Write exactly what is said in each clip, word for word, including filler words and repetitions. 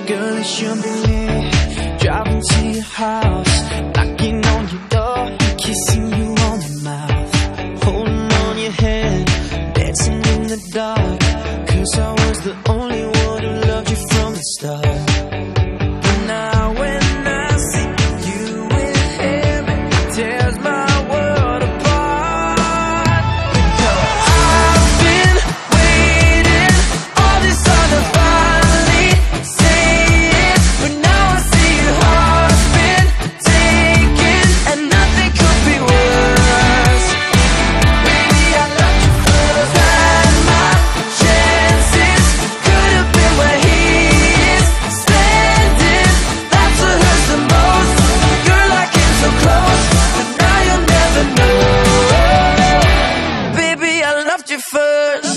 Girl, it shouldn't be late. Driving to your house, knocking on your door, kissing you on the mouth, holding on your hand, dancing in the dark. Cause I was the only one who loved you from the start. But now when I see you with him, it tears my world apart. Because I've been waiting all this time to finally say it, but now I see your heart's been taken, and nothing could be worse. Baby, I loved you first, had my chances, could have been where he is standing. That's what hurts the most. Girl, I came so close, but now you'll never know. Baby, I loved you first.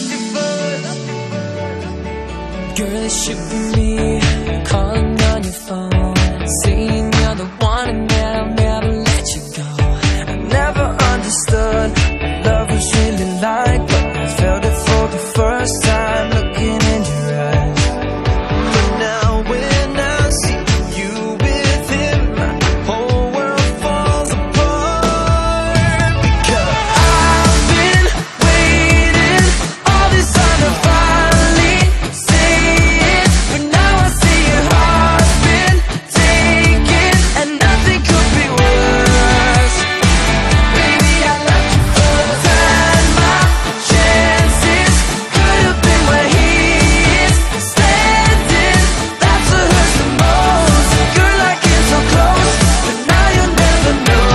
Girl, it should be me calling on your phone, saying you're the one and that I'll never let you go. I never understood what love was really like, but I felt it for the first time looking in your eyes. But now when I see you with him, my whole world falls apart. Because I've been waiting all this time to finally say it, but now I see your heart's been taken, and nothing could be worse. Baby, I loved you first, had my chances, could have been where he is standing. That's what hurts the most. Girl, I came so close, but now you'll never know.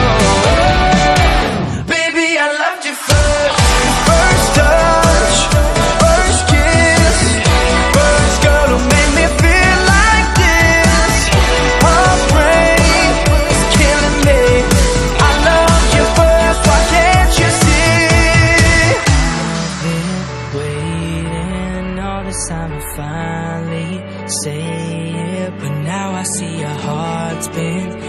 Baby, I loved you first. First touch, first kiss, first girl who made me feel like this. Heartbreak is killing me. I loved you first, why can't you see? I've been waiting all this time to finally say it, but now I see your heart's been